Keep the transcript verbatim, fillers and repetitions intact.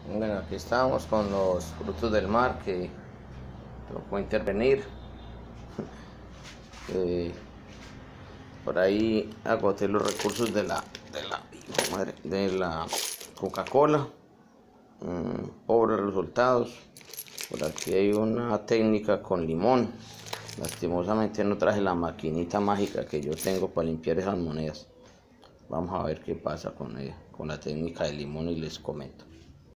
Bueno, aquí estamos con los frutos del mar que tocó intervenir. Eh, por ahí agoté los recursos de la de la, madre, de la Coca-Cola. Mm, pobres resultados. Por aquí hay una técnica con limón. Lastimosamente no traje la maquinita mágica que yo tengo para limpiar esas monedas. Vamos a ver qué pasa con ella, con la técnica de limón, y les comento.